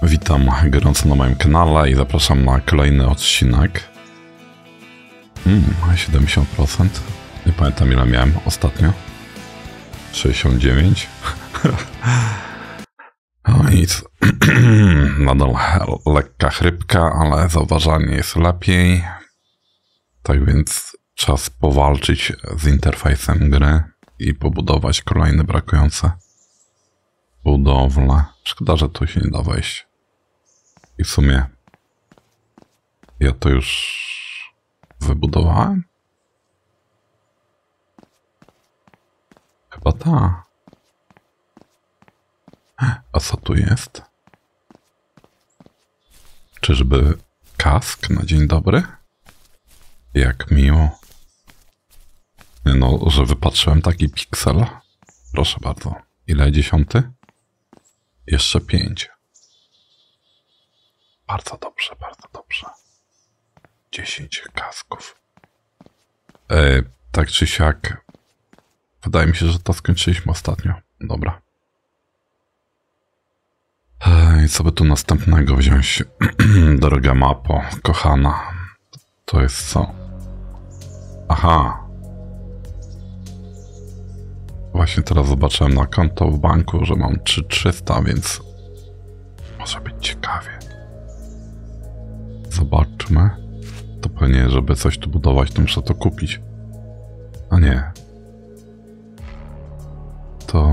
Witam gorąco na moim kanale i zapraszam na kolejny odcinek. 70%. Nie pamiętam ile miałem ostatnio. 69. No nic. Nadal lekka chrypka, ale zauważalnie jest lepiej. Tak więc czas powalczyć z interfejsem gry i pobudować kolejne brakujące budowle. Szkoda, że tu się nie da wejść. I w sumie ja to już wybudowałem? Chyba ta. A co tu jest? Czyżby kask na dzień dobry? Jak miło. Nie no, że wypatrzyłem taki piksel. Proszę bardzo. Ile 10? Jeszcze 5. Bardzo dobrze, bardzo dobrze. 10 kasków. Tak czy siak. Wydaje mi się, że to skończyliśmy ostatnio. Dobra. I co by tu następnego wziąć? Droga mapo, kochana. To jest co? Aha. Właśnie teraz zobaczyłem na konto w banku, że mam 3300, więc może być ciekawie. Zobaczmy. To pewnie, żeby coś tu budować, to muszę to kupić. A nie. To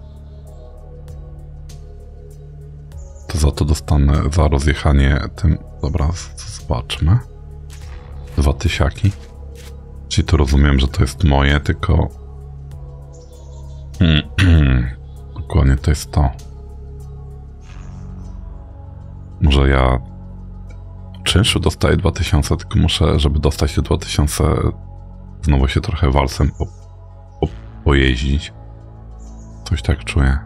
za to dostanę za rozjechanie tym. Dobra, zobaczmy. 2000. Czyli to rozumiem, że to jest moje, tylko dokładnie to jest to. Może ja czynszu dostaję 2000, tylko muszę, żeby dostać te 2000, znowu się trochę walcem pojeździć. Coś tak czuję.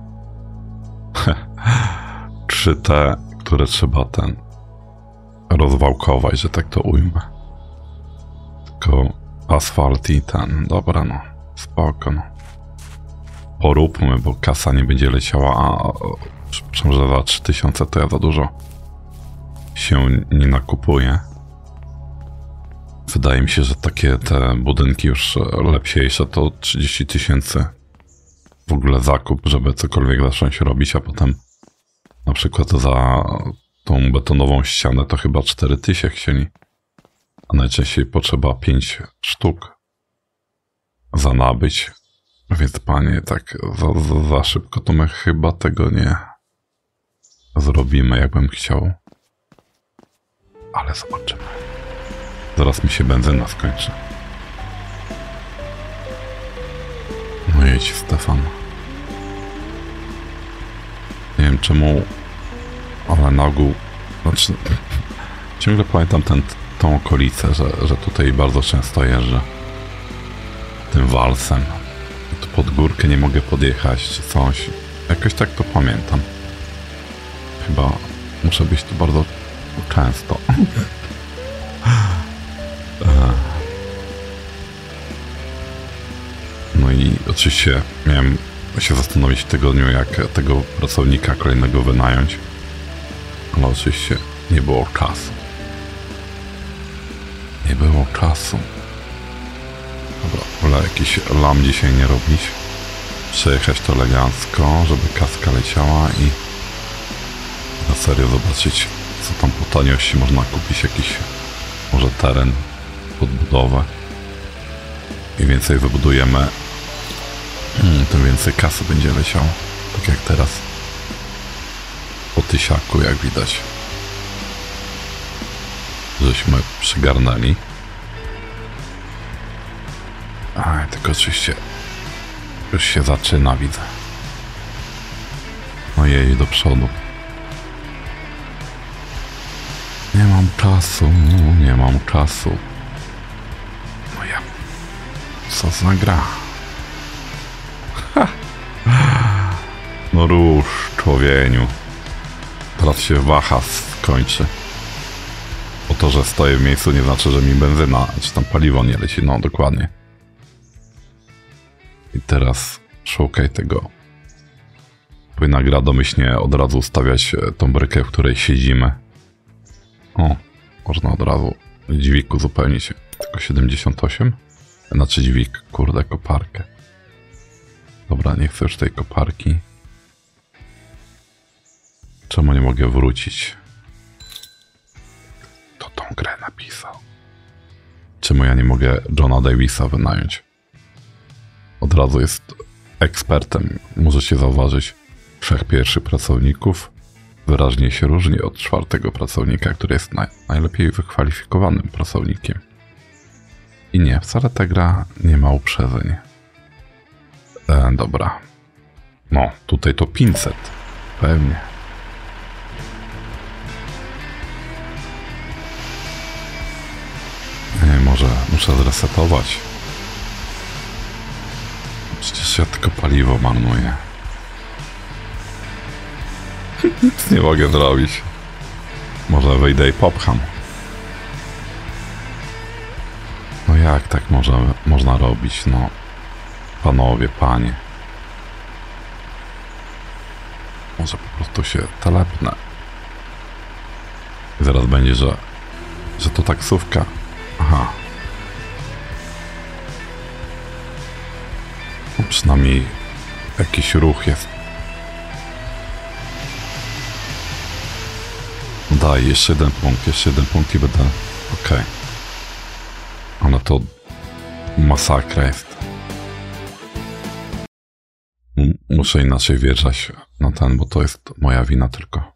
3T, które trzeba rozwałkować, że tak to ujmę. Tylko asfalt i dobra no, spoko no. Poróbmy, bo kasa nie będzie leciała, a przepraszam, że za 3000 to ja za dużo się nie nakupuję. Wydaje mi się, że takie te budynki już lepsiejsze to 30 000 w ogóle zakup, żeby cokolwiek zacząć robić, a potem na przykład za tą betonową ścianę to chyba 4000 chcieli, a najczęściej potrzeba 5 sztuk za nabyć. Więc panie, tak za szybko to my chyba tego nie zrobimy, jakbym chciał. Ale zobaczymy. Zaraz mi się benzyna skończy. No jedź, Stefan. Nie wiem czemu, ale na ogół, znaczy, ciągle pamiętam tą okolicę, że tutaj bardzo często jeżdżę tym walsem. Tu pod górkę nie mogę podjechać czy coś. Jakoś tak to pamiętam. Chyba muszę być tu bardzo często. No i oczywiście miałem się zastanowić w tygodniu, jak tego pracownika kolejnego wynająć. Ale oczywiście nie było czasu. Nie było czasu. Dobra, wolę jakiś lam dzisiaj nie robić. Przejechać to elegancko, żeby kaska leciała i na serio zobaczyć, co tam po taniości można kupić. Jakiś może teren pod budowę. Im więcej wybudujemy, tym więcej kasy będzie leciało. Tak jak teraz. Po 1000, jak widać. Żeśmy przygarnęli. Tylko oczywiście już się zaczyna, widzę. No jedź do przodu. Nie mam czasu, nie mam czasu. No ja... Co za gra? No rusz, człowieniu. Teraz się waha skończy. Bo to, że stoję w miejscu, nie znaczy, że mi benzyna, czy tam paliwo nie leci. No dokładnie. I teraz szukaj tego powinna gra domyślnie od razu ustawiać tą brykę, w której siedzimy. O, można od razu dźwig uzupełnić. Tylko 78? Znaczy dźwig, kurde, koparkę. Dobra, nie chcę już tej koparki. Czemu nie mogę wrócić? Kto tą grę napisał? Czemu ja nie mogę Johna Davisa wynająć? Od razu jest ekspertem. Możecie zauważyć, 3 pierwszych pracowników wyraźnie się różni od 4. pracownika, który jest najlepiej wykwalifikowanym pracownikiem. I nie, wcale ta gra nie ma uprzedzeń. Dobra. No, tutaj to 500. Pewnie. Nie, może muszę zresetować. Przecież ja tylko paliwo marnuję. Nic nie mogę zrobić. Może wyjdę i popcham. No jak tak można robić, no. Panowie, panie. Może po prostu się telepnę. I zaraz będzie, że to taksówka. Aha. No przynajmniej jakiś ruch jest. Daj, jeszcze jeden punkt i będę okej. Ale to masakra jest. Muszę inaczej wjeżdżać na ten, bo to jest moja wina tylko.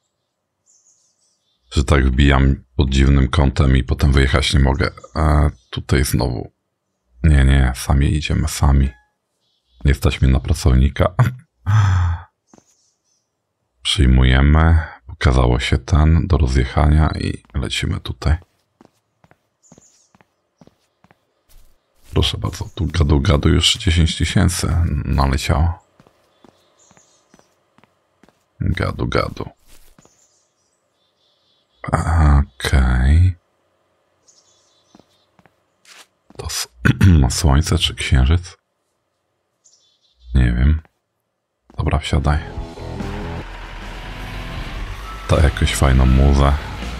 Że tak wbijam pod dziwnym kątem i potem wyjechać nie mogę. Tutaj znowu. Nie, sami idziemy, sami. Nie stać mnie na pracownika. Przyjmujemy. Pokazało się ten do rozjechania i lecimy tutaj. Proszę bardzo, tu gadu już 10 000 naleciało. Gadu. Okej. To słońce czy księżyc? Nie wiem. Dobra, wsiadaj. Ta jakąś fajną muzę.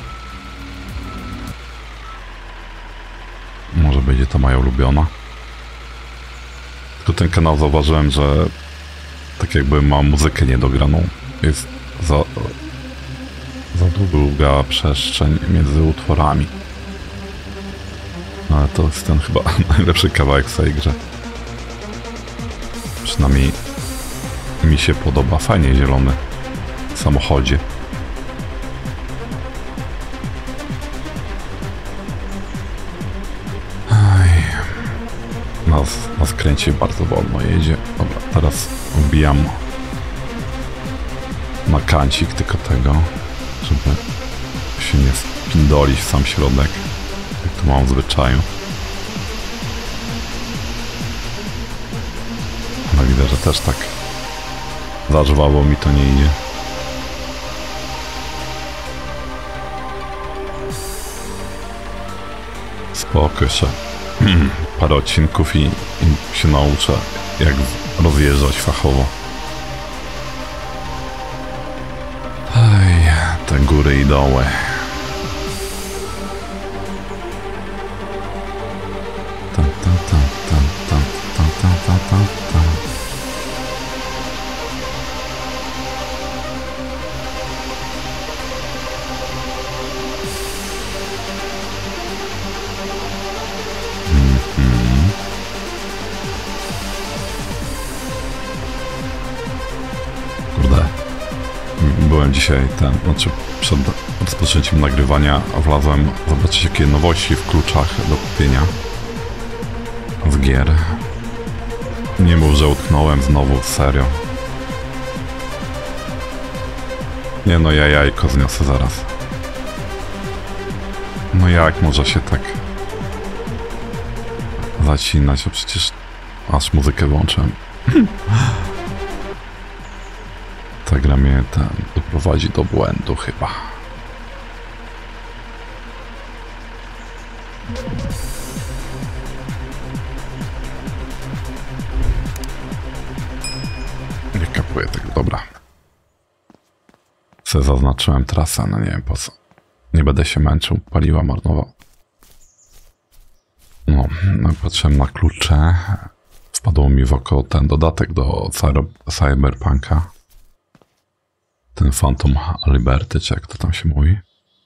Może będzie to moja ulubiona. Tylko ten kanał zauważyłem, że tak jakby ma muzykę niedograną. Jest za długa przestrzeń między utworami. Ale to jest ten chyba najlepszy kawałek w tej grze. Przynajmniej mi się podoba. Fajnie zielony w samochodzie. Nas kręci, bardzo wolno jedzie. Dobra, teraz wbijam na kancik tylko tego, żeby się nie spindolić w sam środek, jak to mam w zwyczaju. Ale widzę, że też tak zażwało mi to nie idzie. Spoko, jeszcze parę odcinków i się nauczę, jak rozjeżdżać fachowo. Ej, te góry i doły. Byłem dzisiaj przed rozpoczęciem nagrywania wlazłem zobaczyć jakie nowości w kluczach do kupienia z gier. Nie mów, że utknąłem znowu, serio. Nie no, ja jajko zniosę zaraz. No jak może się tak zacinać, a przecież aż muzykę włączyłem. Ta gra mnie doprowadzi do błędu chyba. Nie kapuję tego, dobra. Se zaznaczyłem trasę, no nie wiem po co. Nie będę się męczył, paliwa marnował. No, patrzyłem na klucze. Wpadło mi w oko ten dodatek do Cyberpunka. Ten Phantom Liberty, czy jak to tam się mówi.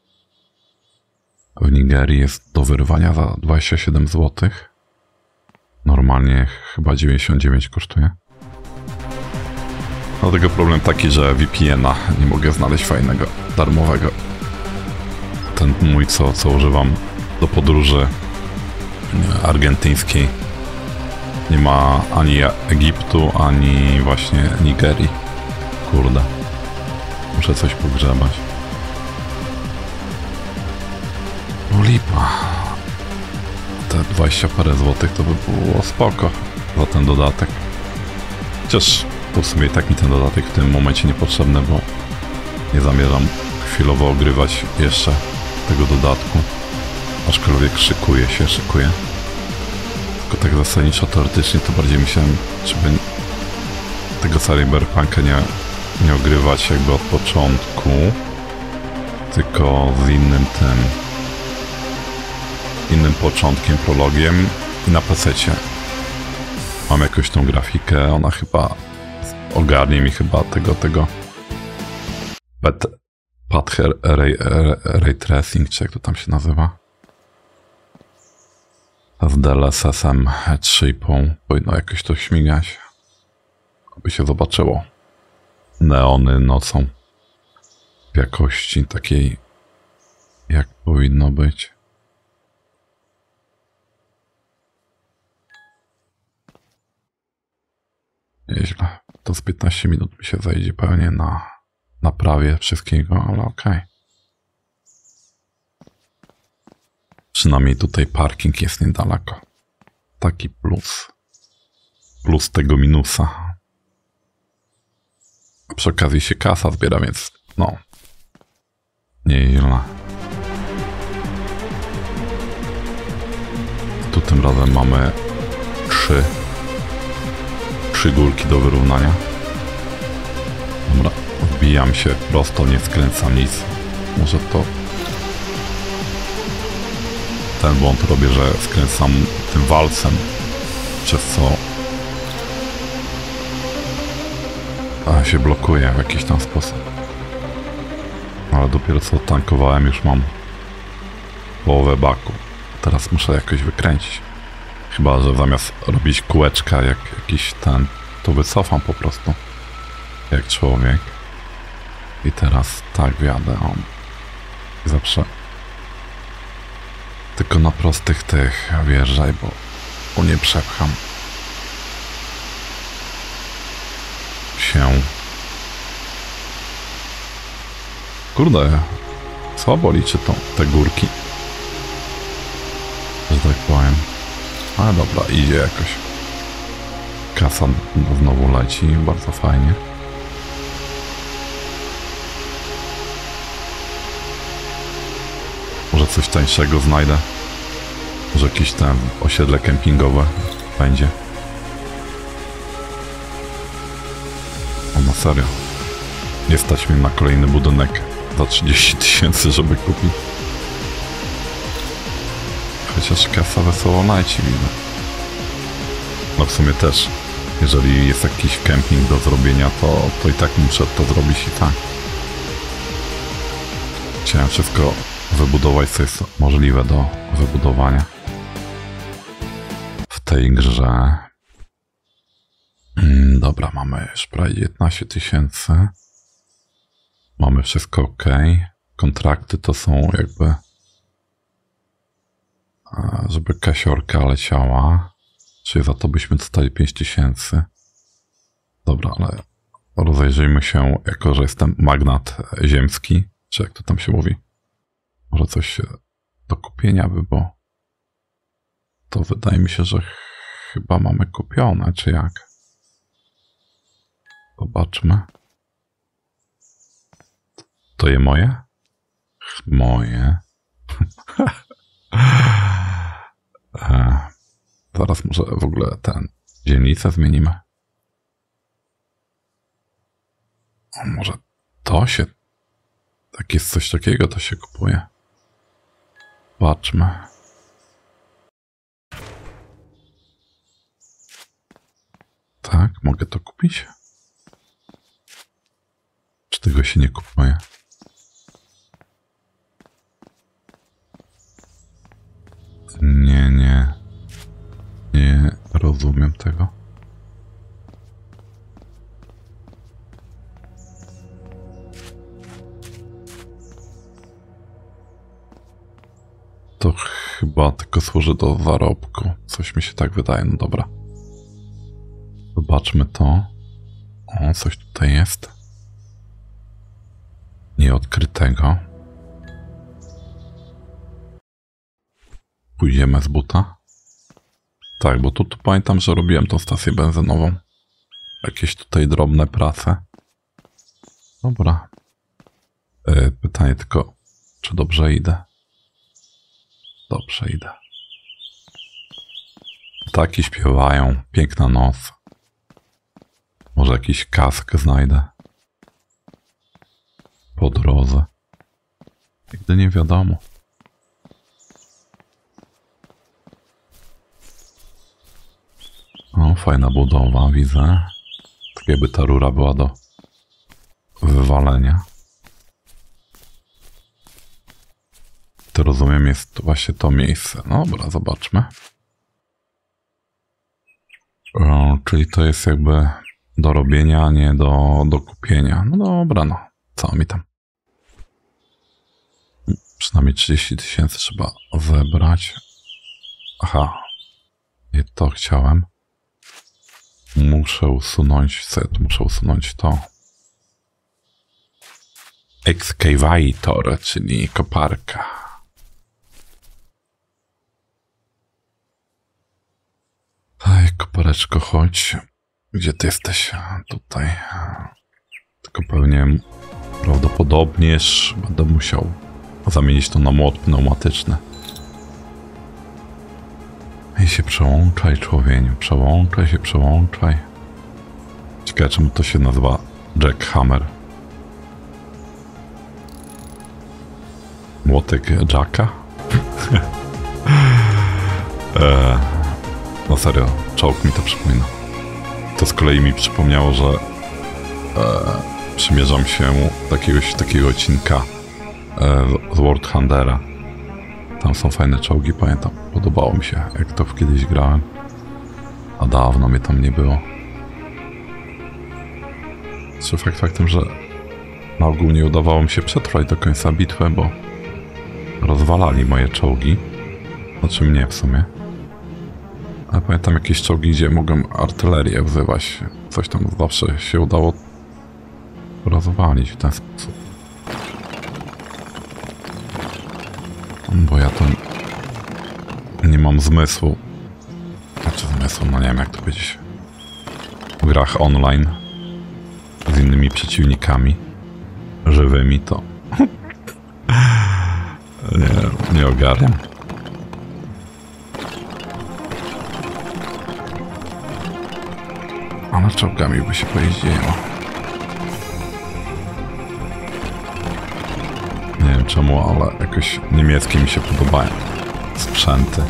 W Nigerii jest do wyrwania za 27 zł. Normalnie chyba 99 kosztuje. Dlatego problem taki, że VPN-a nie mogę znaleźć fajnego, darmowego. Ten mój, co używam do podróży argentyńskiej, nie ma ani Egiptu, ani właśnie Nigerii. Kurde. Muszę coś pogrzebać. No lipa. Te 20 parę złotych to by było spoko za ten dodatek. Chociaż w sumie i tak mi ten dodatek w tym momencie niepotrzebny, bo nie zamierzam chwilowo ogrywać jeszcze tego dodatku. Aczkolwiek szykuje. Tylko tak zasadniczo teoretycznie to bardziej myślałem, żeby tego Cyberpunka nie ogrywać jakby od początku, tylko z innym początkiem, prologiem i na PC-cie. Mam jakąś tą grafikę, ona chyba ogarnie mi chyba tego Path Ray Tracing, czy jak to tam się nazywa. Z DLSS-em 3,5 powinno jakoś to śmigać, aby się zobaczyło neony nocą w jakości takiej, jak powinno być. Nieźle. To z 15 minut mi się zajdzie pewnie na naprawie wszystkiego, ale okej. Przynajmniej tutaj parking jest niedaleko. Taki plus. Plus tego minusa. Przy okazji się kasa zbiera, więc no. Nieźle. Tu tym razem mamy 3 górki do wyrównania. Dobra, wbijam się prosto, nie skręcam nic. Może to... Ten błąd robię, że skręcam tym walcem, przez co się blokuje w jakiś tam sposób. Ale dopiero co tankowałem, już mam połowę baku. Teraz muszę jakoś wykręcić. Chyba że zamiast robić kółeczka jak jakiś ten, to wycofam po prostu. Jak człowiek. I teraz tak wjadę. Zawsze tylko na prostych tych wjeżdżaj, bo nie przepcham się. Kurde, słabo liczy te górki, że tak powiem. Ale dobra, idzie jakoś. Kasa znowu leci, bardzo fajnie. Może coś tańszego znajdę. Może jakieś tam osiedle kempingowe będzie. O, na serio. Nie stać mnie na kolejny budynek za 30 000, żeby kupić. Chociaż kasa wesoło leci, widzę. No w sumie też. Jeżeli jest jakiś kemping do zrobienia, to i tak muszę to zrobić i tak. Chciałem wszystko wybudować, co jest możliwe do wybudowania w tej grze. Dobra, mamy już prawie 19 000. Mamy wszystko ok. Kontrakty to są jakby, żeby kasiorka leciała. Czyli za to byśmy dostali 5000. Dobra, ale rozejrzyjmy się, jako że jestem magnat ziemski, czy jak to tam się mówi. Może coś do kupienia by, bo to wydaje mi się, że chyba mamy kupione, czy jak? Zobaczmy. To je moje? Moje. Zaraz może w ogóle dzielnicę zmienimy. A może to się Jak jest coś takiego, to się kupuje. Patrzmy. Tak, mogę to kupić? Czy tego się nie kupuje? Nie rozumiem tego. To chyba tylko służy do zarobku. Coś mi się tak wydaje, no dobra. Zobaczmy to. O, coś tutaj jest. Nieodkrytego. Pójdziemy z buta. Tak, bo tu pamiętam, że robiłem tą stację benzynową. Jakieś tutaj drobne prace. Dobra. Pytanie tylko, czy dobrze idę? Dobrze idę. Ptaki śpiewają. Piękna noc. Może jakiś kask znajdę. Po drodze. Nigdy nie wiadomo. O, fajna budowa, widzę. Tak jakby ta rura była do wywalenia. To rozumiem, jest właśnie to miejsce. No dobra, zobaczmy. O, czyli to jest jakby do robienia, a nie do kupienia. No dobra, no. Co mi tam? Przynajmniej 30 000 trzeba zebrać. Aha. Nie to chciałem. Muszę usunąć... Co ja tu muszę usunąć? To. Excavator, czyli koparka. Ej, kopareczko, chodź. Gdzie ty jesteś? Tutaj. Tylko pewnie prawdopodobnież będę musiał zamienić to na młot pneumatyczny. I się przełączaj, człowieniu. Przełączaj się, przełączaj. Ciekawe, czemu to się nazywa jackhammer. Młotek Jacka? No serio, czołg mi to przypomina. To z kolei mi przypomniało, że przymierzam się takiego odcinka z World Huntera. Tam są fajne czołgi, pamiętam. Podobało mi się, jak to kiedyś grałem. A dawno mnie tam nie było. Czy fakt faktem, że na ogół nie udawało mi się przetrwać do końca bitwy, bo rozwalali moje czołgi. Znaczy mnie w sumie. Ale pamiętam jakieś czołgi, gdzie mogłem artylerię wzywać. Coś tam zawsze się udało rozwalić w ten sposób. Bo ja to nie mam zmysłu. Znaczy zmysłu, no nie wiem jak to powiedzieć. W grach online z innymi przeciwnikami żywymi to nie ogarniam. A nad czołgami by się pojeździło. Nie wiem czemu, ale jakoś niemieckie mi się podobają sprzęty.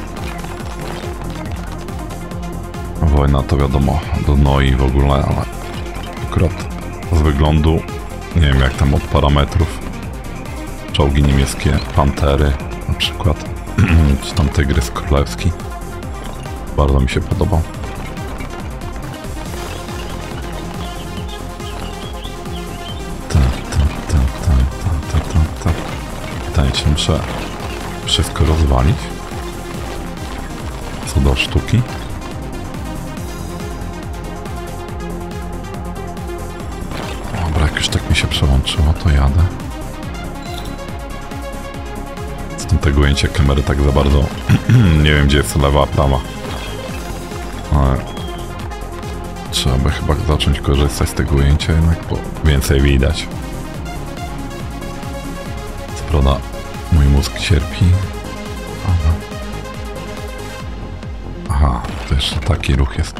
Wojna to wiadomo, do Noi w ogóle, ale akurat z wyglądu, nie wiem jak tam od parametrów, czołgi niemieckie, Pantery na przykład, czy tam Tygrys Królewski, bardzo mi się podobał. Pytanie, czy muszę wszystko rozwalić? Co do sztuki? Dobra, jak już tak mi się przełączyło, to jadę. Z tym tego ujęcia kamery tak za bardzo nie wiem, gdzie jest lewa, a prawa. Ale trzeba by chyba zacząć korzystać z tego ujęcia jednak, bo więcej widać. Co prawda mój mózg cierpi. Aha, to jeszcze taki ruch jest.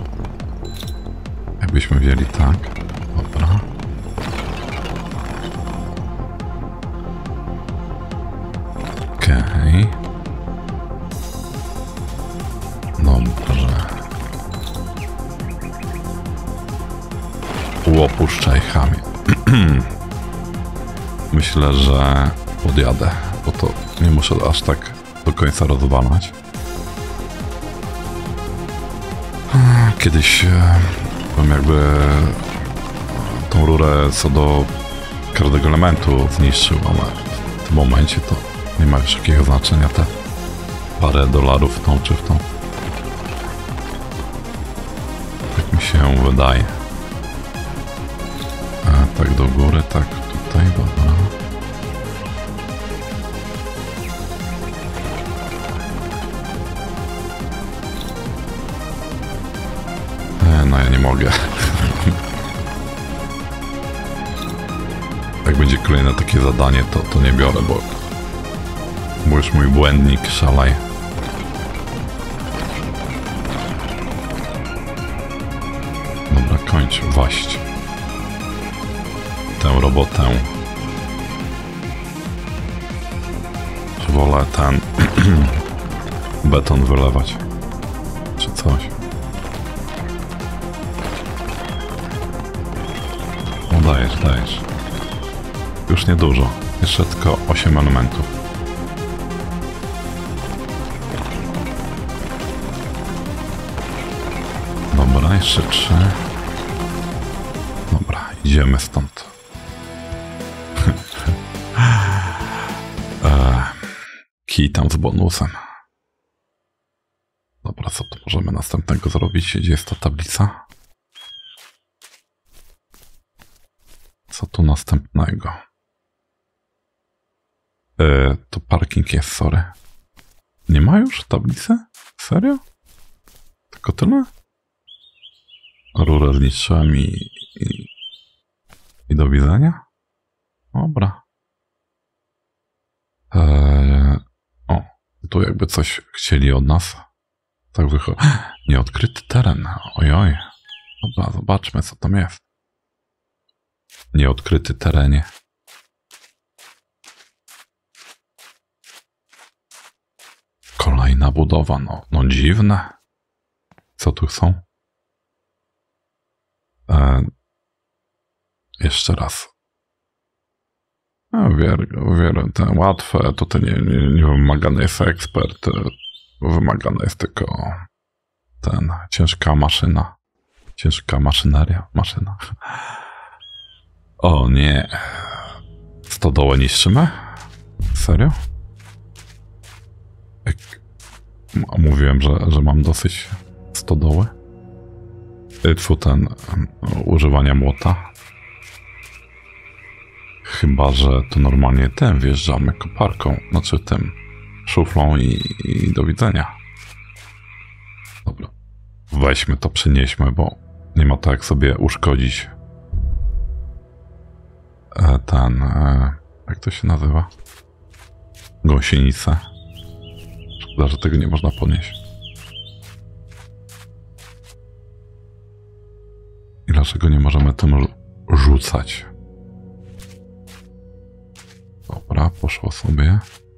Jakbyśmy wzięli tak. Dobra. Okej. Dobrze. Opuszczaj, chamie. Myślę, że podjadę, bo to nie muszę aż tak do końca rozwalać. Kiedyś bym jakby tą rurę co do każdego elementu zniszczył, ale w tym momencie to nie ma już jakiego znaczenia te parę dolarów w tą czy w tą. Tak mi się wydaje. Tak do góry, tak tutaj, dobra. No ja nie mogę. Jak będzie kolejne takie zadanie, to nie biorę, bo już mój błędnik szalej. Dobra, kończ, waść tę robotę. Czy wolę ten beton wylewać, czy coś? No dajesz, dajesz. Już niedużo. Jeszcze tylko 8 elementów. Dobra, jeszcze 3. Dobra, idziemy stąd. Kij tam z bonusem. Dobra, co tu możemy następnego zrobić? Gdzie jest ta tablica? Co tu następnego? To parking jest, sorry. Nie ma już tablicy? Serio? Tylko tyle? Rurę zniszczyłem i do widzenia? Dobra. O, tu jakby coś chcieli od nas. Tak wychodzi. Nieodkryty teren. Ojoj. Dobra, zobaczmy co tam jest. Nieodkryty terenie. Kolejna budowa, no dziwne. Co tu są? Jeszcze raz. Wiele, te łatwe, tutaj nie wymagany jest ekspert, wymagana jest tylko ciężka maszyna. Ciężka maszyna. O nie. Stodołę niszczymy? Serio? Mówiłem, że mam dosyć stodoły. Używania młota. Chyba że tu normalnie wjeżdżamy koparką, znaczy szuflą i do widzenia. Dobra. Weźmy to, przynieśmy, bo nie ma to jak sobie uszkodzić. Jak to się nazywa? Gąsienicę. Szkoda, że tego nie można podnieść. I dlaczego nie możemy tym rzucać? Dobra, poszło sobie.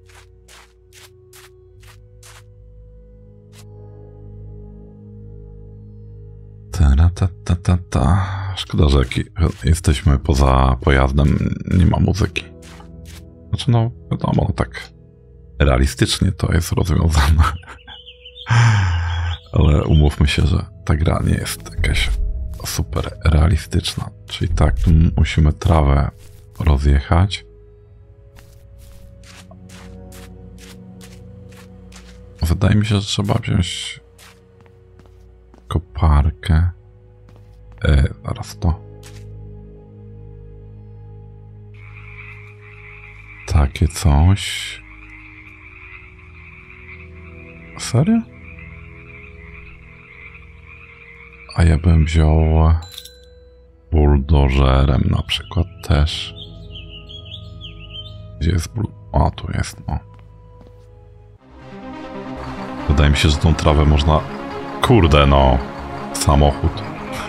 Szkoda, że jesteśmy poza pojazdem, nie ma muzyki. Znaczy wiadomo, tak realistycznie to jest rozwiązane. Ale umówmy się, że ta gra nie jest jakaś super realistyczna. Czyli tak, tu musimy trawę rozjechać. Wydaje mi się, że trzeba wziąć koparkę. Zaraz to. Takie coś. Serio? A ja bym wziął buldożerem na przykład też. Gdzie jest A, tu jest, Wydaje mi się, że tą trawę można... Kurde, samochód.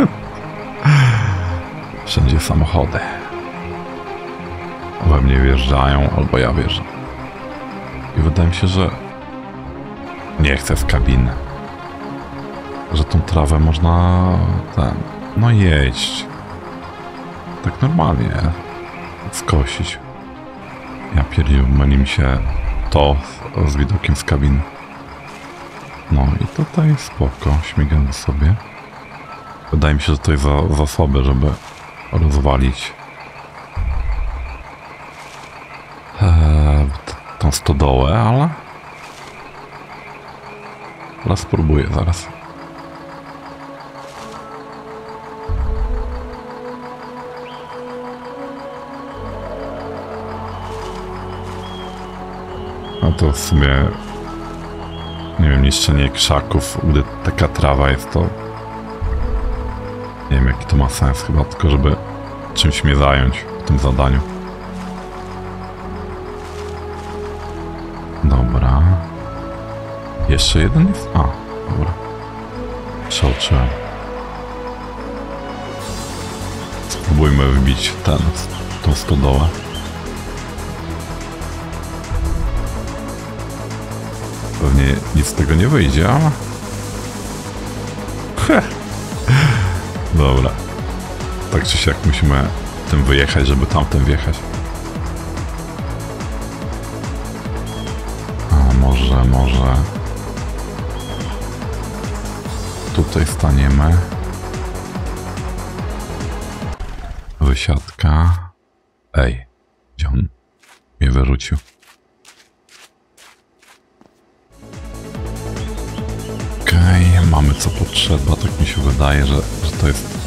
Wszędzie samochody. We mnie wjeżdżają, albo ja wjeżdżam. I wydaje mi się, że nie chcę z kabiny. Że tą trawę można no jeść. Tak normalnie skosić. Ja pierdził, myli mi się to z widokiem z kabiny. No i tutaj spoko, śmigamy sobie. Wydaje mi się, że to jest za słabe, żeby rozwalić tą stodołę, ale spróbuję zaraz. A to w sumie, nie wiem, niszczenie krzaków, gdy taka trawa jest, to nie wiem, jaki to ma sens, chyba tylko, żeby czymś mnie zająć w tym zadaniu. Dobra. Jeszcze jeden jest? A, dobra. Przeoczyłem. Spróbujmy wbić tą stodołę. Pewnie nic z tego nie wyjdzie, ale... Dobra. Tak czy siak musimy tym wyjechać, żeby tamten wjechać. A może... Tutaj staniemy. Wysiadka. Ej, gdzie on mnie wyrzucił? Okej, mamy co potrzeba, tak mi się wydaje, że to jest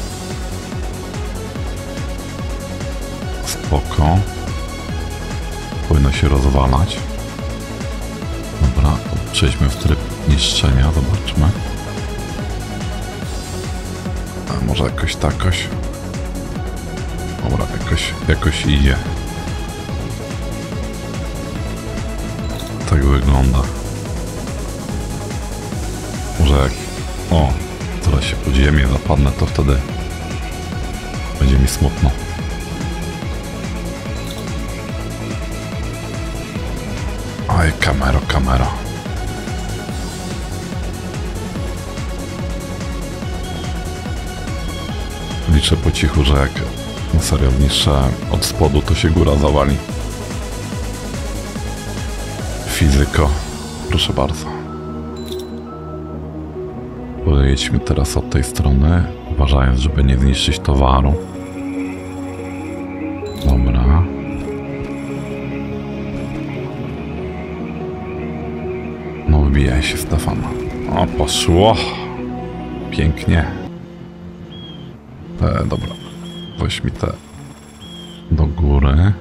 spoko. Powinno się rozwalać. Dobra, przejdźmy w tryb niszczenia, zobaczmy. A może jakoś. Dobra, jakoś idzie. Tak wygląda. Może jak... O, teraz się pod ziemię zapadnę, to wtedy będzie mi smutno. Oj, kamera. Liczę po cichu, że jak na serio zniszczę od spodu, to się góra zawali. Fizyko, proszę bardzo. Pojedźmy teraz od tej strony, uważając, żeby nie zniszczyć towaru. Dobra. No wbijaj się, Stefan. O, poszło. Pięknie. Dobra. Weź mi te do góry.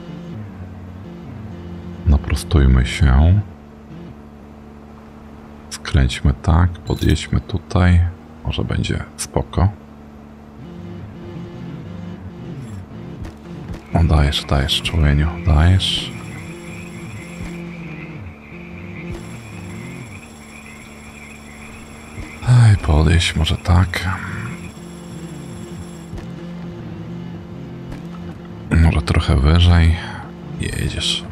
Naprostujmy się. Skręćmy tak, podjedźmy tutaj. Może będzie spoko. No dajesz, człowieniu, dajesz. Ej, podjedź może tak. Może trochę wyżej. Jedziesz.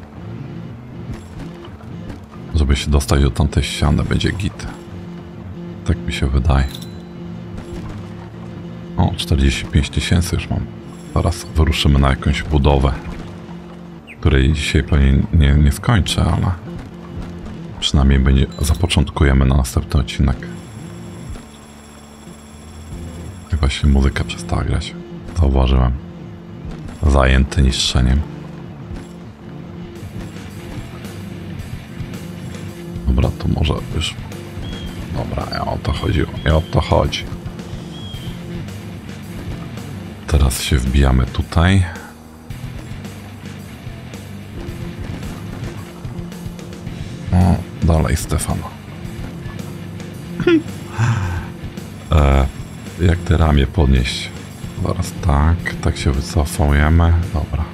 Żeby się dostać do tamtej ściany, będzie git. Tak mi się wydaje. O, 45 000 już mam. Zaraz wyruszymy na jakąś budowę, której dzisiaj pewnie nie skończę, ale przynajmniej zapoczątkujemy na następny odcinek. I właśnie muzyka przestała grać. Zauważyłem. Zajęty niszczeniem. Dobra, to może już... Dobra, o to chodzi. Teraz się wbijamy tutaj. O, dalej, Stefan. Jak te ramię podnieść? Zaraz tak się wycofujemy. Dobra.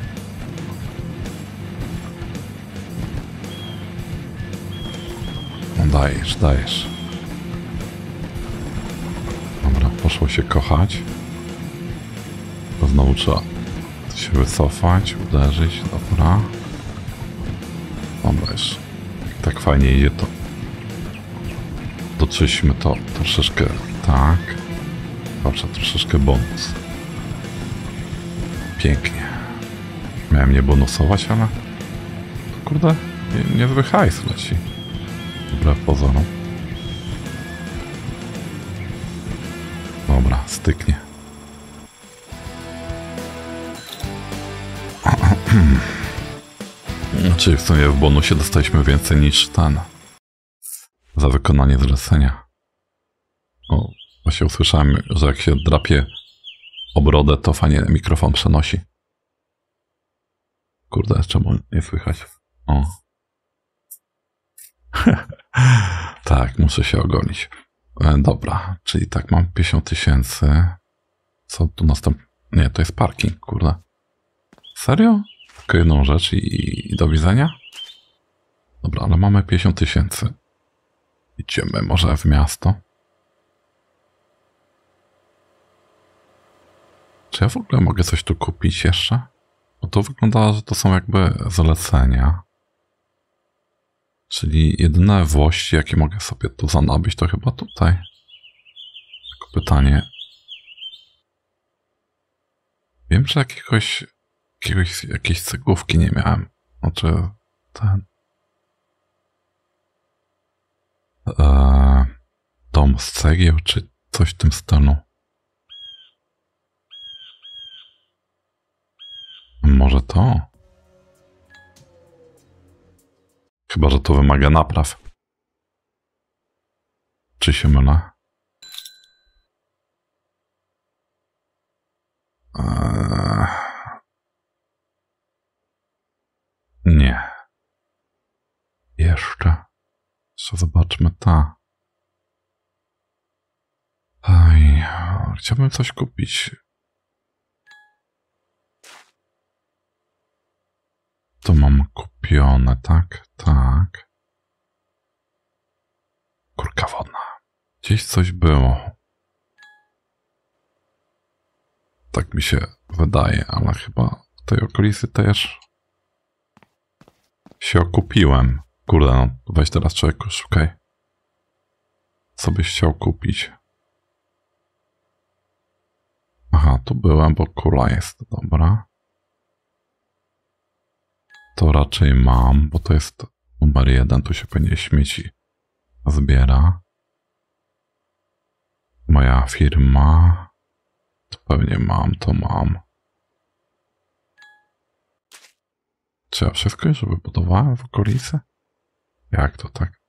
No dajesz. Dobra, poszło się kochać. To znowu trzeba się wycofać, uderzyć. Dobra. Dobra, już tak fajnie idzie to. Doczyśmy to troszeczkę tak. Patrzę, troszeczkę bonus. Pięknie. Miałem nie bonusować, ale... Kurde, niezły hajs leci. Wbrew pozorom. Dobra, styknie. Czyli w sumie w bonusie dostaliśmy więcej niż ten. Za wykonanie zlecenia. O, właśnie usłyszałem, że jak się drapie obrodę, to fajnie mikrofon przenosi. Kurde, czemu nie słychać? O. Tak, muszę się ogolić. Dobra, czyli tak, mam 50 000. Co tu następne? Nie, to jest parking, kurde. Serio? Tylko jedną rzecz i do widzenia? Dobra, ale mamy 50 000. Idziemy może w miasto. Czy ja w ogóle mogę coś tu kupić jeszcze? Bo to wygląda, że to są jakby zlecenia. Czyli jedyne włości, jakie mogę sobie tu zanabyć, to chyba tutaj. Tylko pytanie. Wiem, że jakiejś cegłówki nie miałem. Znaczy ten... dom z cegieł, czy coś w tym stylu. Może to? Chyba, że to wymaga napraw. Czy się mylę? Nie. Jeszcze zobaczmy ta. Ej, chciałbym coś kupić. To mam kupione, tak? Tak. Kurka wodna. Gdzieś coś było. Tak mi się wydaje, ale chyba w tej okolicy też się okupiłem. Kurde, no weź teraz człowieku, szukaj. Co byś chciał kupić? Aha, tu byłem, bo kula jest, dobra. To raczej mam, bo to jest numer 1, tu się pewnie śmieci zbiera. Moja firma. To pewnie mam, to mam. Czy ja wszystko już wybudowałem w okolicy? Jak to tak?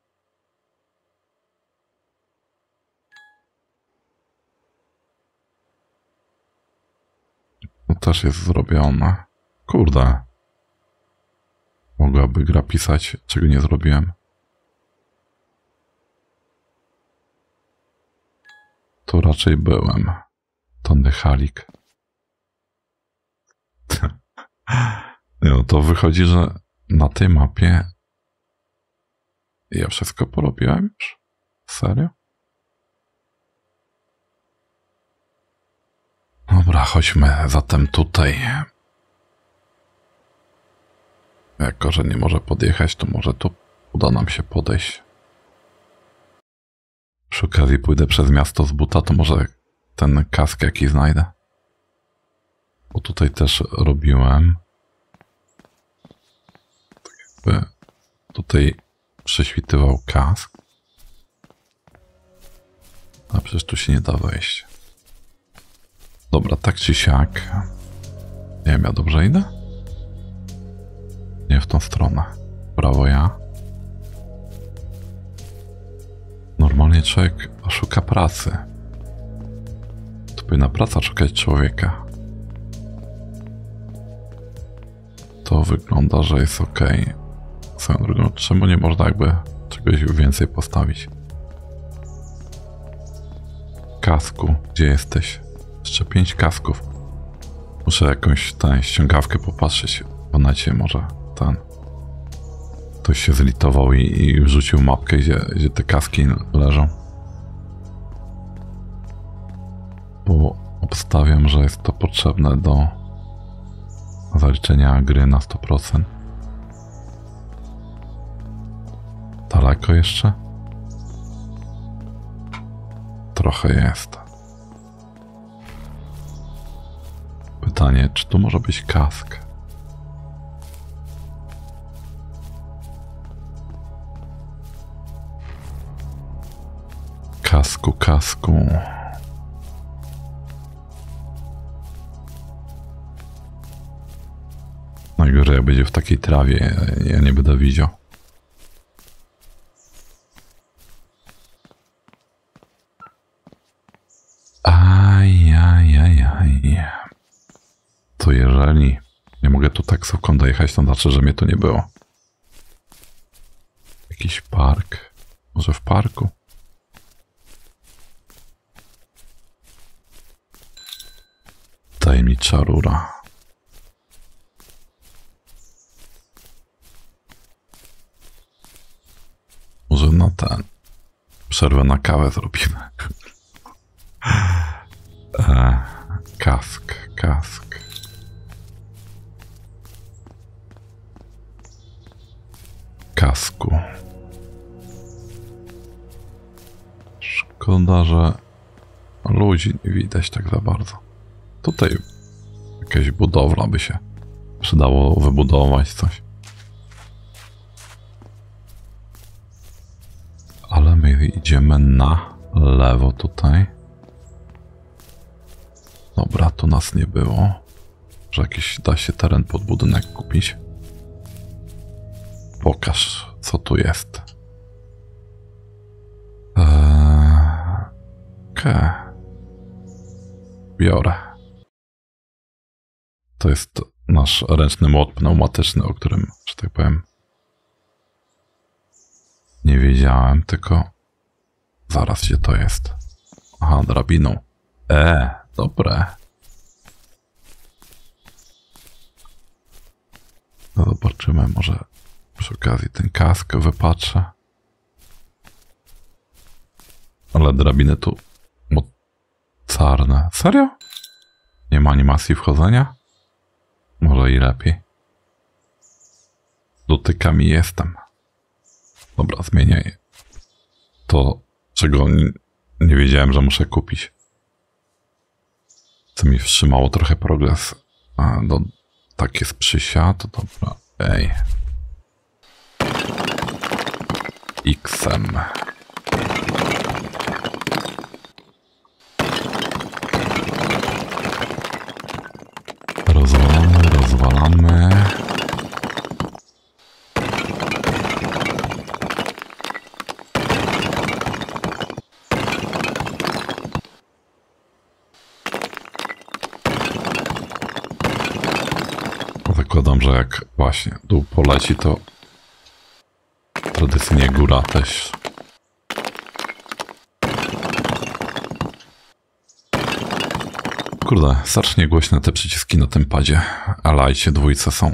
To też jest zrobione. Kurde. Mogłaby gra pisać, czego nie zrobiłem. To raczej byłem. Tony Halik. No to wychodzi, że na tej mapie ja wszystko porobiłem już? Serio? Dobra, chodźmy zatem tutaj. Jako że nie może podjechać, to może tu uda nam się podejść. Przy okazji pójdę przez miasto z buta, to może ten kask jaki znajdę. Bo tutaj też robiłem. Tak jakby tutaj prześwitywał kask. A przecież tu się nie da wejść. Dobra, tak czy siak. Nie wiem, ja dobrze idę? Nie w tą stronę. Brawo ja. Normalnie człowiek szuka pracy. To powinna praca szukać człowieka. To wygląda, że jest ok. Swoją drogą, czemu nie można jakby czegoś więcej postawić? Kasku, gdzie jesteś? Jeszcze 5 kasków. Muszę jakąś tę ściągawkę popatrzeć. W necie może ten. Ktoś się zlitował i wrzucił mapkę, gdzie te kaski leżą. Bo obstawiam, że jest to potrzebne do zaliczenia gry na 100%. Daleko jeszcze? Trochę jest. Pytanie, czy tu może być kask? Kasku. Najgorzej jak będzie w takiej trawie, ja nie będę widział. Ajajajaj. To jeżeli nie mogę tu taksówką dojechać, to znaczy, że mnie tu nie było. Jakiś park. Może w parku? Tajemnicza rura. Może na ten... Przerwę na kawę zrobimy. Kask. Kasku. Szkoda, że ludzi nie widać tak za bardzo. Tutaj jakaś budowla by się przydało wybudować coś. Ale my idziemy na lewo tutaj. Dobra, tu nas nie było. Że jakiś da się teren pod budynek kupić. Pokaż, co tu jest. Okej. Biorę. To jest nasz ręczny młot pneumatyczny, o którym, że tak powiem, nie wiedziałem, tylko zaraz gdzie to jest. Aha, drabiną. Dobre. No zobaczymy, może przy okazji ten kask wypatrzę. Ale drabiny tu mocarne. Serio? Nie ma animacji wchodzenia? Może i lepiej. Dotykami jestem. Dobra, zmieniaj. To, czego nie wiedziałem, że muszę kupić. Co mi wstrzymało trochę progres. Tak jest przysiad, dobra. XM. Rozwalamy. Zakładam, że jak właśnie dół poleci, to tradycyjnie góra też. Kurde, strasznie głośne te przyciski na tym padzie. A lajcie dwójce są.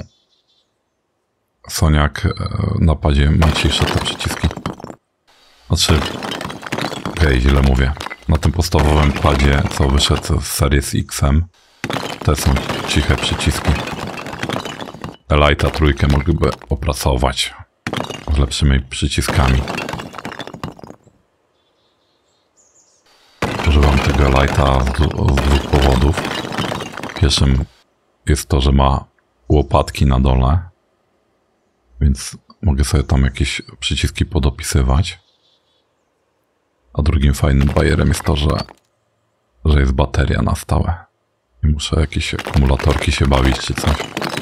Soniak na padzie ma cisze te przyciski. Znaczy, okej, źle mówię. Na tym podstawowym padzie, co wyszedł z Series XM, te są ciche przyciski. Elite'a trójkę mogliby opracować z lepszymi przyciskami. Używam tego Elite'a z dwóch powodów. Pierwszym jest to, że ma łopatki na dole, więc mogę sobie tam jakieś przyciski podopisywać. A drugim fajnym bajerem jest to, że jest bateria na stałe. I muszę jakieś akumulatorki się bawić czy coś.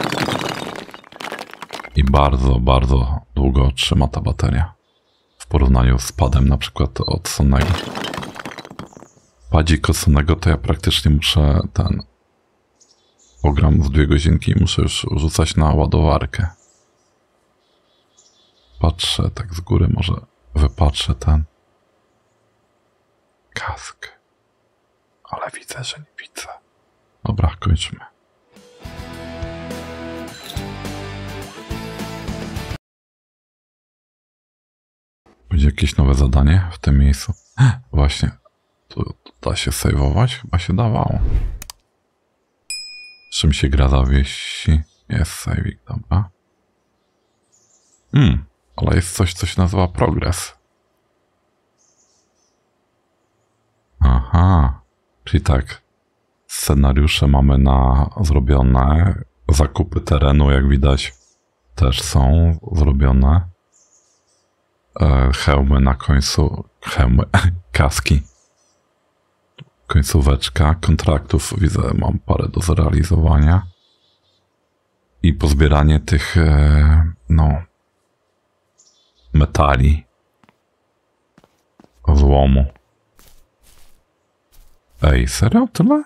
I bardzo, bardzo długo trzyma ta bateria. W porównaniu z padem na przykład od Sonego. Padzik od Sonego to ja praktycznie muszę program z 2 godzinki i muszę już rzucać na ładowarkę. Patrzę tak z góry, może wypatrzę ten kask. Ale widzę, że nie widzę. Dobra, kończmy. Będzie jakieś nowe zadanie w tym miejscu. Właśnie, tu da się save'ować? Chyba się dawało. Z czym się gra zawiesi? Jest saving, dobra. Ale jest coś, co się nazywa progres. Aha. Czyli tak. Scenariusze mamy na zrobione. Zakupy terenu, jak widać, też są zrobione. Hełmy na końcu. Hełmy. Kaski. Końcóweczka. Kontraktów widzę, mam parę do zrealizowania. I pozbieranie tych, no, metali. Złomu. Ej, serio? Tyle?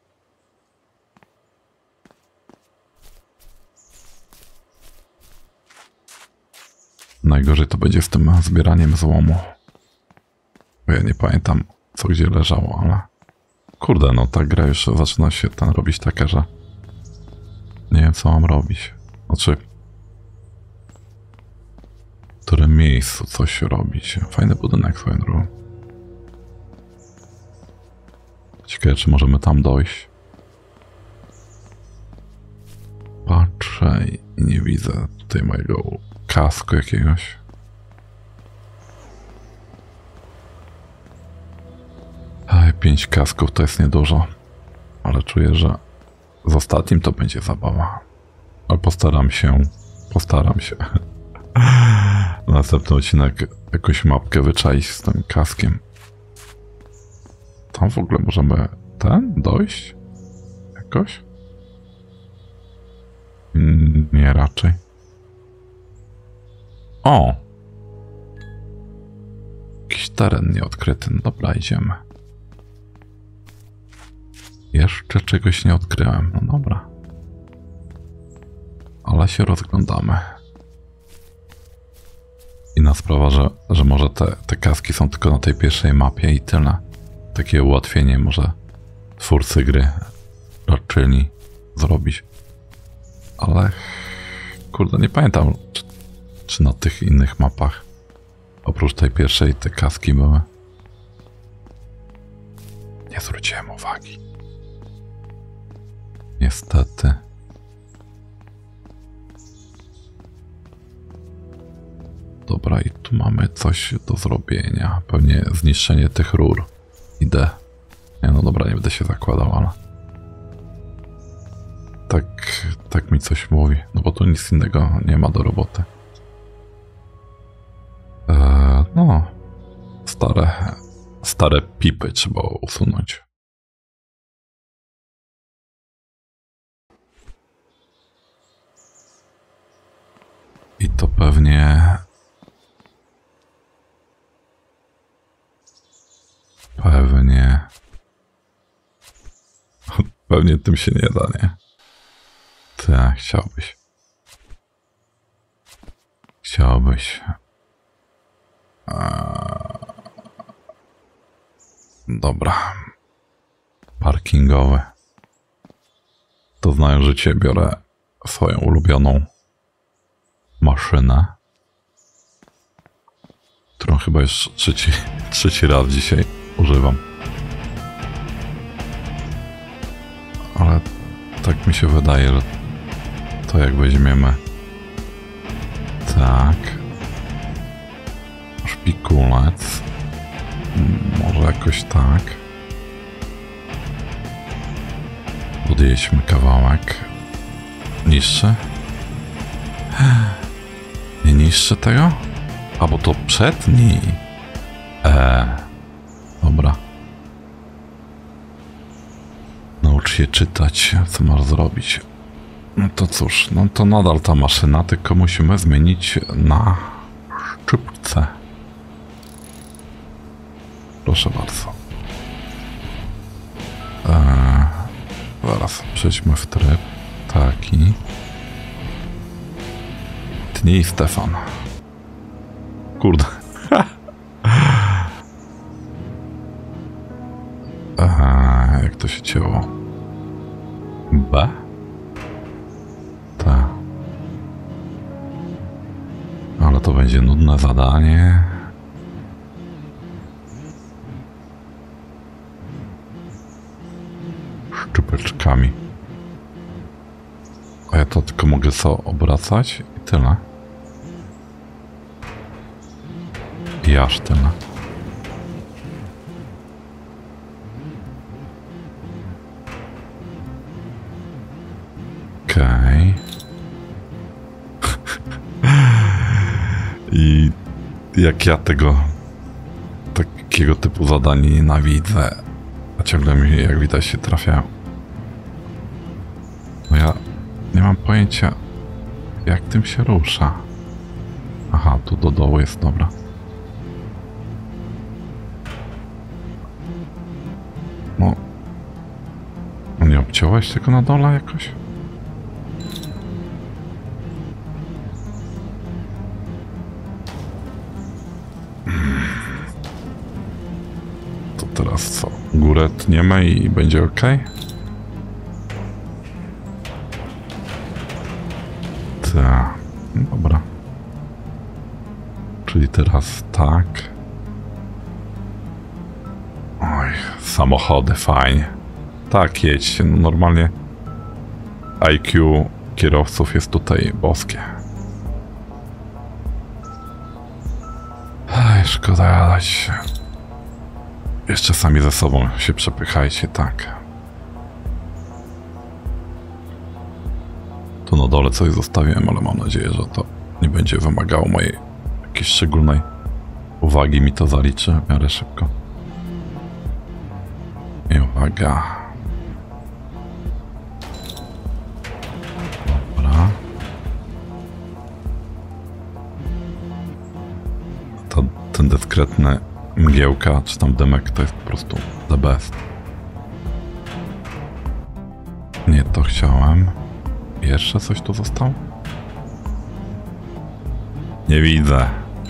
Najgorzej to będzie z tym zbieraniem złomu. Bo ja nie pamiętam, co gdzie leżało, ale... Kurde, no ta gra już zaczyna się robić taka, że... Nie wiem, co mam robić. Znaczy... W którym miejscu coś robić. Fajny budynek swoją drogą. Ciekawe, czy możemy tam dojść. Patrzę i nie widzę tutaj mojego kasku jakiegoś. Ej, 5 kasków to jest niedużo. Ale czuję, że z ostatnim to będzie zabawa. Ale postaram się. Na następny odcinek jakąś mapkę wyczaić z tym kaskiem. Tam w ogóle możemy dojść? Jakoś? Nie, raczej. O! Jakiś teren nieodkryty. Dobra, idziemy. Jeszcze czegoś nie odkryłem. No dobra. Ale się rozglądamy. Inna sprawa, że może te kaski są tylko na tej pierwszej mapie i tyle. Takie ułatwienie może twórcy gry raczyli zrobić. Ale kurde, nie pamiętam, czy na tych innych mapach oprócz tej pierwszej te kaski były. Nie zwróciłem uwagi. Niestety. Dobra, i tu mamy coś do zrobienia. Pewnie zniszczenie tych rur. Idę. Nie, no dobra, nie będę się zakładał, ale... Tak mi coś mówi. No bo tu nic innego nie ma do roboty. No... Stare pipy trzeba usunąć. I to pewnie tym się nie da, nie? Tak, chciałbyś. Dobra. Parkingowy. To znają, że cię biorę swoją ulubioną maszynę, którą chyba już trzeci raz dzisiaj używam. Ale tak mi się wydaje, że to jak weźmiemy tak, szpikulec, może jakoś tak, podjedźmy kawałek, niższy. Nie niszczy tego? A bo to przedni. Dobra. Naucz się czytać, co masz zrobić. No to cóż, no to nadal ta maszyna, tylko musimy zmienić na szczypce. Proszę bardzo. Zaraz przejdźmy w tryb taki. Tnij, Stefan. Kurde. Jak to się cięło? B? Tak. Ale to będzie nudne zadanie. Szczypeczkami. A ja to tylko mogę co obracać i tyle. I aż tyle. Okej. I jak ja takiego typu zadań nienawidzę, a ciągle mi, jak widać, się trafiają. No ja nie mam pojęcia, jak tym się rusza. Aha, tu do dołu jest, dobra. No. Nie obciąłeś tego na dole jakoś? To teraz co? Górę tniemy i będzie ok? Tak, dobra. Czyli teraz tak. Oj, samochody, fajnie. Tak, jedźcie. No normalnie IQ kierowców jest tutaj boskie. Ej, szkoda jadać się. Jeszcze sami ze sobą się przepychajcie, tak. Tu na dole coś zostawiłem, ale mam nadzieję, że to nie będzie wymagało mojej jakiejś szczególnej uwagi. Mi to zaliczy w miarę szybko. I uwaga. Dobra. Ten dyskretny mgiełka, czy tam dymek, to jest po prostu the best. Nie to chciałem. Jeszcze coś tu zostało? Nie widzę.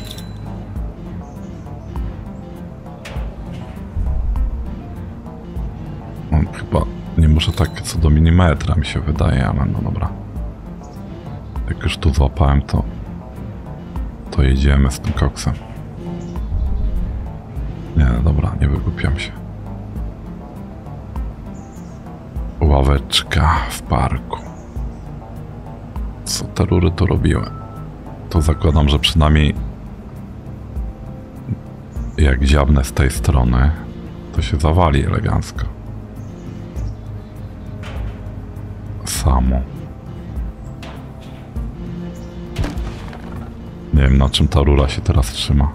No, chyba nie muszę tak co do milimetra, mi się wydaje, ale no dobra. Jak już tu złapałem, to jedziemy z tym koksem. Nie, dobra, nie wygłupiam się. Ławeczka w parku. Co te rury tu robiły? To zakładam, że przynajmniej jak dziabnę z tej strony, to się zawali elegancko. Samo. Nie wiem, na czym ta rura się teraz trzyma.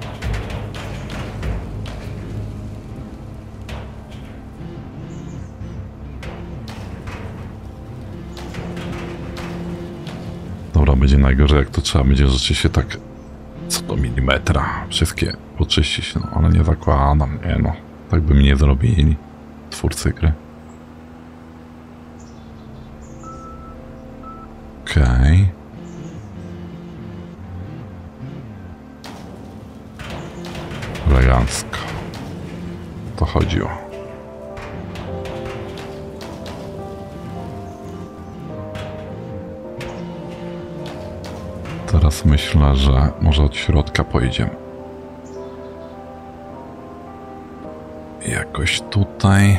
Dobra, będzie najgorzej, jak to trzeba będzie rzeczywiście tak co do milimetra wszystkie poczyścić, no ale nie zakładam, nie no, tak by mi nie zrobili twórcy gry. Okej. Elegancko. To chodziło. Teraz myślę, że może od środka pojedziemy. Jakoś tutaj.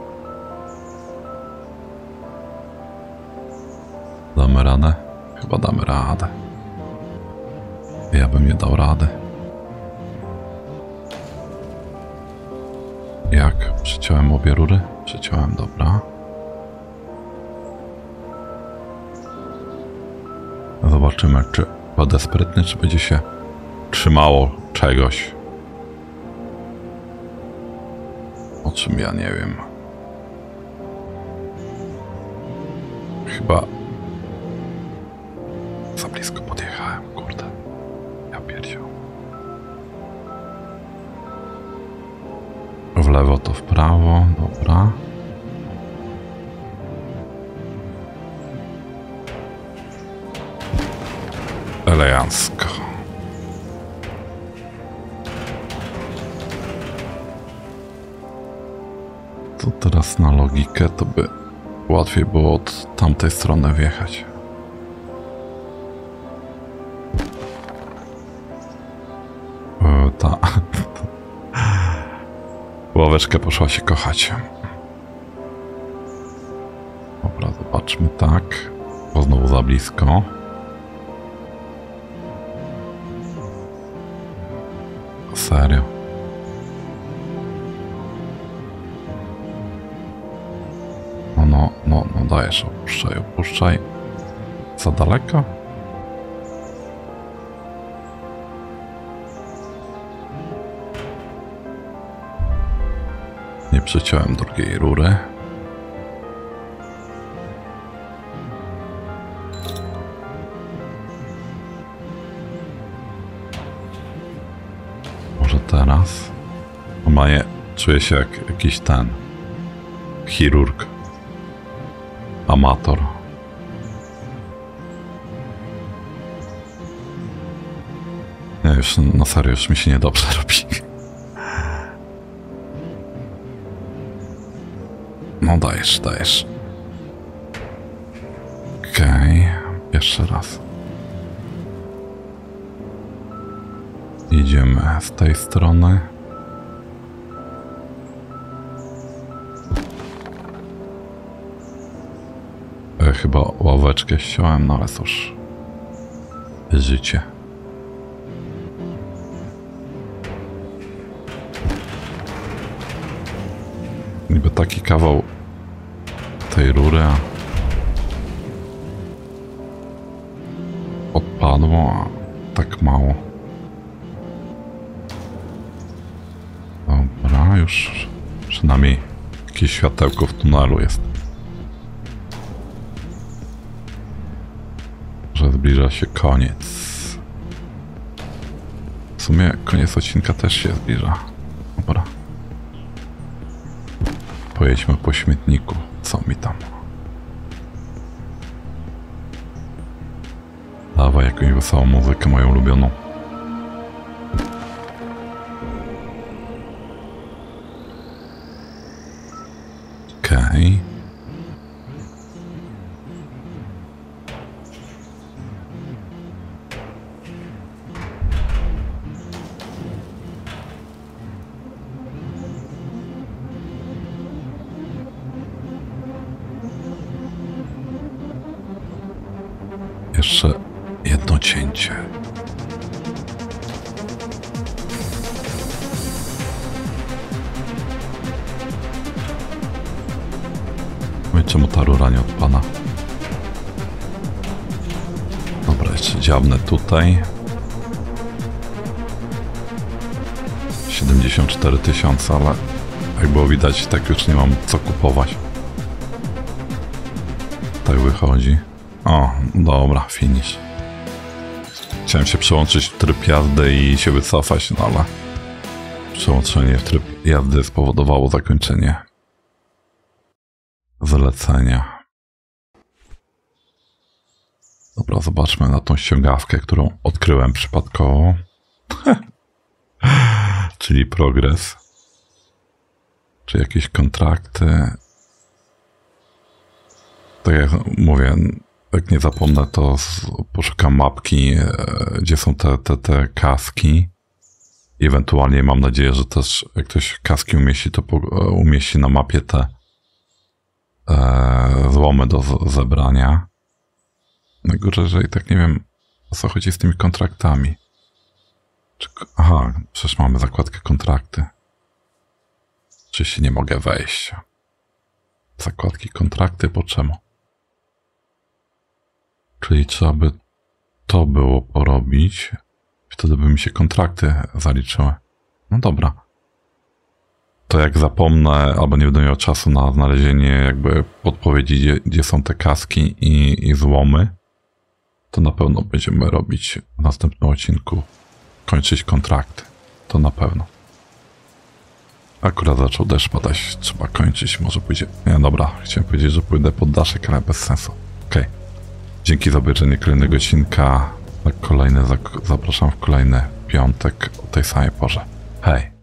Damy radę? Chyba damy radę. Ja bym nie dał rady. Jak? Przyciąłem obie rury? Przyciąłem, dobra. Zobaczymy, czy będę sprytny, czy będzie się trzymało czegoś. O czym ja nie wiem. Chyba za blisko podjechałem, kurde. Ja pierdział. W lewo to w prawo, dobra. Elegancko. To teraz na logikę to by łatwiej było od tamtej strony wjechać. Ta ławeczka poszła się kochać. Dobra, zobaczmy tak. Bo znowu za blisko. Serio. No, dajesz, opuszczaj. Za daleko? Nie przeciąłem drugiej rury. Może teraz? Normalnie czuję się jak jakiś ten chirurg. Amator. Nie, już na serio, już mi się niedobrze robi. No dajesz. Okej, jeszcze raz. Idziemy z tej strony. Chyba ławeczkę ściąłem, no ale cóż. Życie. Niby taki kawał tej rury, a odpadło, a tak mało. Dobra, już przynajmniej jakieś światełko w tunelu jest. Że zbliża się koniec. W sumie koniec odcinka też się zbliża. Dobra. Pojedźmy po śmietniku. Co mi tam? Dawaj jakąś wesołą muzykę, moją ulubioną. Okej. Jeszcze jedno cięcie. No i czemu ta rura nie odpada? Dobra, jeszcze dziabnę tutaj. 74 000, ale jak było widać, tak już nie mam co kupować. Tak wychodzi. O, dobra, finish. Chciałem się przełączyć w tryb jazdy i się wycofać, no ale przełączenie w tryb jazdy spowodowało zakończenie zlecenia. Dobra, zobaczmy na tą ściągawkę, którą odkryłem przypadkowo. Czyli progres. Czy jakieś kontrakty. Tak jak mówię, jak nie zapomnę, to poszukam mapki, gdzie są te kaski. I ewentualnie mam nadzieję, że też jak ktoś kaski umieści, to umieści na mapie te złomy do zebrania. Najgorsze, że i tak nie wiem, o co chodzi z tymi kontraktami. Aha, przecież mamy zakładkę kontrakty. Oczywiście nie mogę wejść. Zakładki kontrakty po czemu? Czyli trzeba by to było porobić. Wtedy by mi się kontrakty zaliczyły. No dobra. To jak zapomnę, albo nie będę miał czasu na znalezienie jakby podpowiedzi, gdzie są te kaski i złomy, to na pewno będziemy robić w następnym odcinku. Kończyć kontrakty. To na pewno. Akurat zaczął deszcz padać. Trzeba kończyć. Może pójdzie... Nie, dobra. Chciałem powiedzieć, że pójdę pod daszek, ale bez sensu. Okej. Dzięki za obejrzenie kolejnego odcinka. Zapraszam w kolejny piątek o tej samej porze. Hej!